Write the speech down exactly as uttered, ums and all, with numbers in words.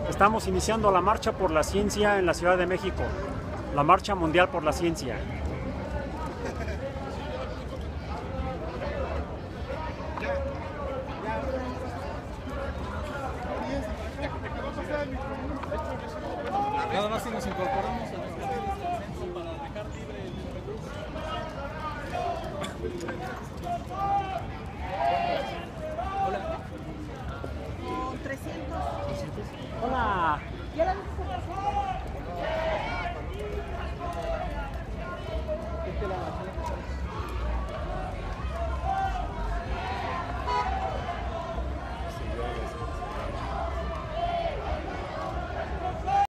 Estamos iniciando la Marcha por la Ciencia en la Ciudad de México, la Marcha Mundial por la Ciencia. Nada más si nos incorporamos a nuestra centro para dejar libre el metro.